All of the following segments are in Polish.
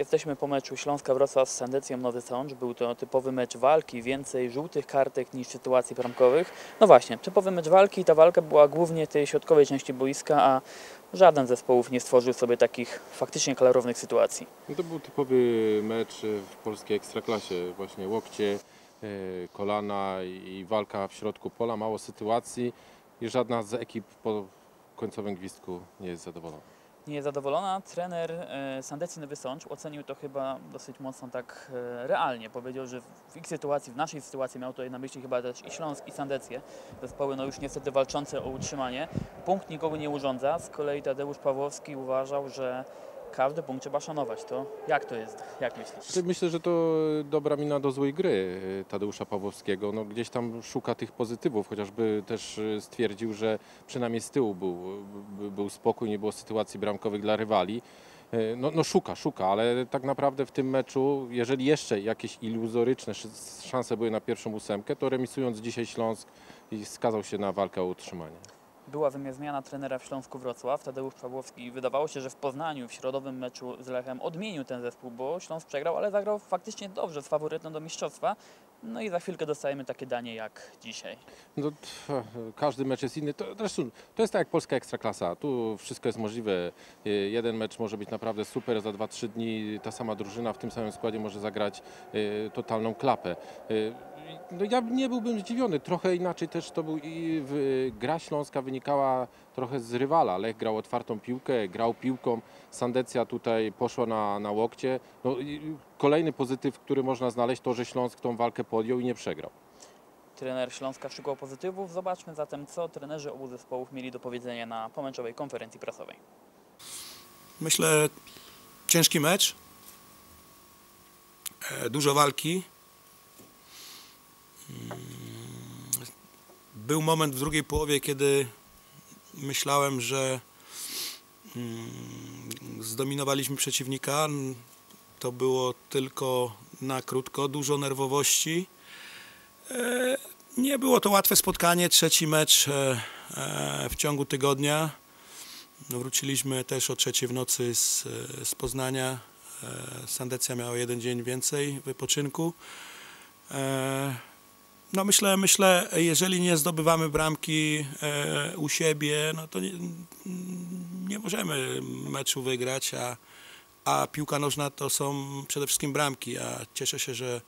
Jesteśmy po meczu Śląska Wrocław z Sandecją Nowy Sącz. Był to typowy mecz walki, więcej żółtych kartek niż sytuacji bramkowych. No właśnie, typowy mecz walki i ta walka była głównie w tej środkowej części boiska, a żaden z zespołów nie stworzył sobie takich faktycznie klarownych sytuacji. No to był typowy mecz w polskiej ekstraklasie. Właśnie łokcie, kolana i walka w środku pola, mało sytuacji i żadna z ekip po końcowym gwizdku nie jest zadowolona. Nie jest zadowolona. Trener Sandecji Nowy Sącz ocenił to chyba dosyć mocno tak realnie. Powiedział, że w ich sytuacji, w naszej sytuacji, miał tutaj na myśli chyba też i Śląsk, i Sandecję, zespoły no już niestety walczące o utrzymanie. Punkt nikogo nie urządza. Z kolei Tadeusz Pawłowski uważał, że każdy punkt trzeba szanować. To jak to jest? Jak myślisz? Myślę, że to dobra mina do złej gry Tadeusza Pawłowskiego. No, gdzieś tam szuka tych pozytywów, chociażby też stwierdził, że przynajmniej z tyłu był spokój, nie było sytuacji bramkowych dla rywali. No szuka, ale tak naprawdę w tym meczu, jeżeli jeszcze jakieś iluzoryczne szanse były na pierwszą ósemkę, to remisując dzisiaj Śląsk skazał się na walkę o utrzymanie. Była zmiana trenera w Śląsku Wrocław. Tadeusz Pawłowski, wydawało się, że w Poznaniu w środowym meczu z Lechem odmienił ten zespół, bo Śląsk przegrał, ale zagrał faktycznie dobrze, z faworytą do mistrzostwa. No i za chwilkę dostajemy takie danie jak dzisiaj. No, każdy mecz jest inny. Zresztą to jest tak jak polska ekstraklasa. Tu wszystko jest możliwe. Jeden mecz może być naprawdę super, za 2-3 dni ta sama drużyna w tym samym składzie może zagrać totalną klapę. No ja nie byłbym zdziwiony. Trochę inaczej też to był gra Śląska wynikała trochę z rywala. Lech grał otwartą piłkę, grał piłką. Sandecja tutaj poszła na łokcie. No, kolejny pozytyw, który można znaleźć, to że Śląsk tą walkę podjął i nie przegrał. Trener Śląska szukał pozytywów. Zobaczmy zatem, co trenerzy obu zespołów mieli do powiedzenia na pomeczowej konferencji prasowej. Myślę, ciężki mecz, dużo walki. Był moment w drugiej połowie, kiedy myślałem, że zdominowaliśmy przeciwnika. To było tylko na krótko, dużo nerwowości. Nie było to łatwe spotkanie, trzeci mecz w ciągu tygodnia. Wróciliśmy też o 3 w nocy z Poznania. Sandecja miała 1 dzień więcej wypoczynku. No myślę, jeżeli nie zdobywamy bramki u siebie, no to nie możemy meczu wygrać, a piłka nożna to są przede wszystkim bramki. Ja cieszę się, że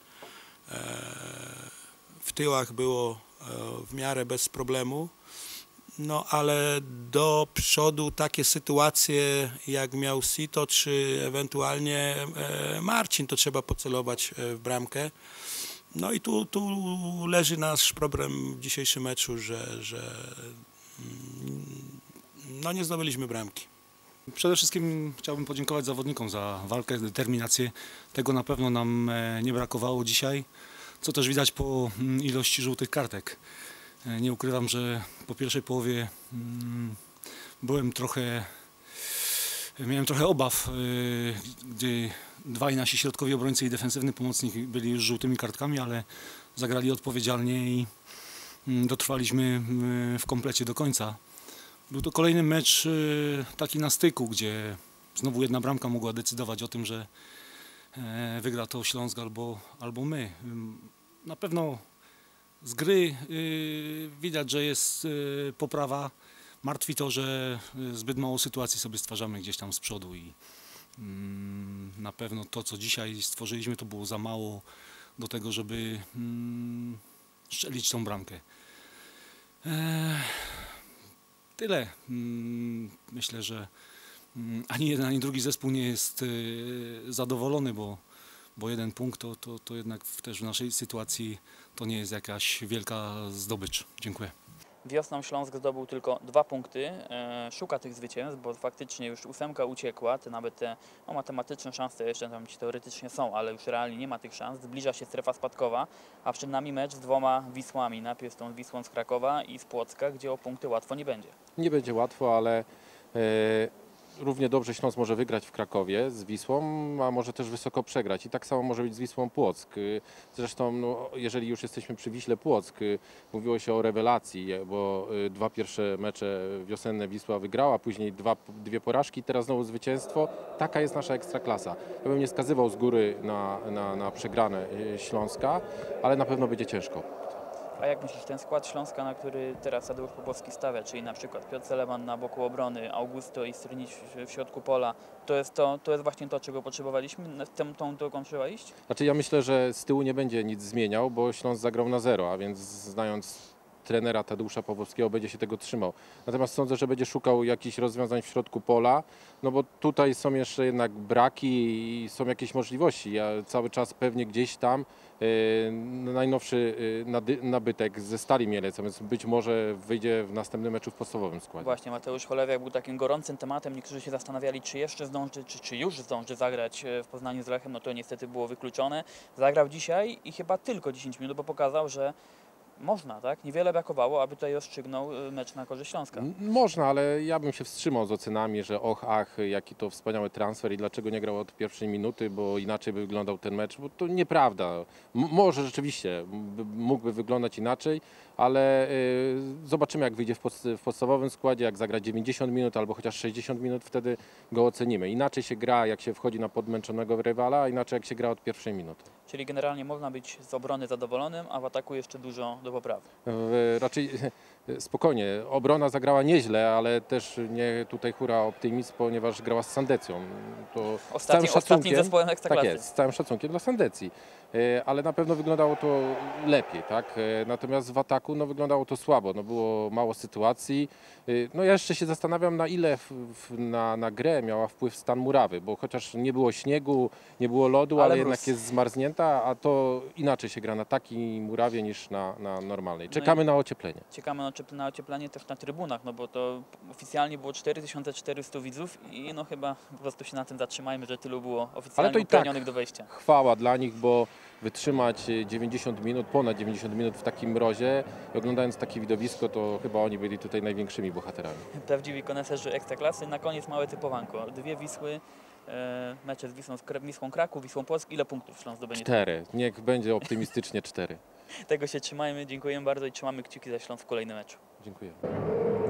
w tyłach było w miarę bez problemu, no ale do przodu takie sytuacje jak miał Sito czy ewentualnie Marcin, to trzeba pocelować w bramkę. No i tu leży nasz problem w dzisiejszym meczu, że no nie zdobyliśmy bramki. Przede wszystkim chciałbym podziękować zawodnikom za walkę, determinację. Tego na pewno nam nie brakowało dzisiaj, co też widać po ilości żółtych kartek. Nie ukrywam, że po pierwszej połowie miałem trochę obaw, gdy dwaj nasi środkowi obrońcy i defensywny pomocnik byli już żółtymi kartkami, ale zagrali odpowiedzialnie i dotrwaliśmy w komplecie do końca. Był to kolejny mecz taki na styku, gdzie znowu jedna bramka mogła decydować o tym, że wygra to Śląsk albo my. Na pewno z gry widać, że jest poprawa. Martwi to, że zbyt mało sytuacji sobie stwarzamy gdzieś tam z przodu i na pewno to, co dzisiaj stworzyliśmy, to było za mało do tego, żeby strzelić tą bramkę. Tyle. Myślę, że ani jeden, ani drugi zespół nie jest zadowolony, bo 1 punkt to jednak też w naszej sytuacji to nie jest jakaś wielka zdobycz. Dziękuję. Wiosną Śląsk zdobył tylko 2 punkty, szuka tych zwycięstw, bo faktycznie już 8 uciekła, nawet te matematyczne szanse jeszcze tam teoretycznie są, ale już realnie nie ma tych szans, zbliża się strefa spadkowa, a przed nami mecz z 2 Wisłami, najpierw z tą Wisłą z Krakowa i z Płocka, gdzie o punkty łatwo nie będzie. Nie będzie łatwo, ale równie dobrze Śląsk może wygrać w Krakowie z Wisłą, a może też wysoko przegrać. I tak samo może być z Wisłą Płock. Zresztą, no, jeżeli już jesteśmy przy Wiśle Płock, mówiło się o rewelacji, bo 2 pierwsze mecze wiosenne Wisła wygrała, później 2 porażki, teraz znowu zwycięstwo. Taka jest nasza ekstraklasa. Ja bym nie skazywał z góry na przegrane Śląska, ale na pewno będzie ciężko. A jak myślisz, ten skład Śląska, na który teraz Tadeusz Popowski stawia, czyli na przykład Piotr Celeban na boku obrony, Augusto i Strynić w środku pola, to jest właśnie to, czego potrzebowaliśmy? Tą drogą trzeba iść? Znaczy ja myślę, że z tyłu nie będzie nic zmieniał, bo Śląsk zagrał na 0, a więc znając trenera Tadeusza Popowskiego będzie się tego trzymał. Natomiast sądzę, że będzie szukał jakichś rozwiązań w środku pola, no bo tutaj są jeszcze jednak braki i są jakieś możliwości. Ja cały czas pewnie gdzieś tam najnowszy nabytek ze Stali Mielec, a więc być może wyjdzie w następnym meczu w podstawowym składzie. Właśnie, Mateusz Cholewiak był takim gorącym tematem. Niektórzy się zastanawiali, czy jeszcze zdąży, czy już zdąży zagrać w Poznaniu z Lechem. No to niestety było wykluczone. Zagrał dzisiaj i chyba tylko 10 minut, bo pokazał, że można, tak? Niewiele brakowało, aby tutaj rozstrzygnął mecz na korzyść Śląska. Można, ale ja bym się wstrzymał z ocenami, że och, ach, jaki to wspaniały transfer i dlaczego nie grał od pierwszej minuty, bo inaczej by wyglądał ten mecz, bo to nieprawda. Może rzeczywiście mógłby wyglądać inaczej, ale zobaczymy jak wyjdzie w podstawowym składzie, jak zagra 90 minut albo chociaż 60 minut, wtedy go ocenimy. Inaczej się gra, jak się wchodzi na podmęczonego rywala, a inaczej jak się gra od pierwszej minuty. Czyli generalnie można być z obrony zadowolonym, a w ataku jeszcze dużo do poprawy. Raczej spokojnie. Obrona zagrała nieźle, ale też nie tutaj hura optymizm, ponieważ grała z Sandecją. To z całym Ostatnim zespołem tak Ekstraklasy. jest, z całym szacunkiem dla Sandecji. Ale na pewno wyglądało to lepiej, tak? Natomiast w ataku no, wyglądało to słabo, no, było mało sytuacji. No ja jeszcze się zastanawiam, na ile na grę miała wpływ stan murawy, bo chociaż nie było śniegu, nie było lodu, ale jednak jest zmarznięta, a to inaczej się gra na takiej murawie niż na normalnej. Czekamy na ocieplenie. Czekamy na ocieplenie też na trybunach, no bo to oficjalnie było 4400 widzów i no chyba po prostu się na tym zatrzymajmy, że tylu było oficjalnie uprawnionych do wejścia. Chwała dla nich, bo wytrzymać 90 minut, ponad 90 minut w takim mrozie i oglądając takie widowisko, to chyba oni byli tutaj największymi bohaterami. Prawdziwi koneserzy Ekstraklasy. Na koniec małe typowanko. 2 Wisły, mecze z Wisłą Kraków, Wisłą Płock. Ile punktów Śląsk zdobędzie? 4. Niech będzie optymistycznie 4. Tego się trzymajmy. Dziękuję bardzo i trzymamy kciuki za Śląsk w kolejnym meczu. Dziękuję.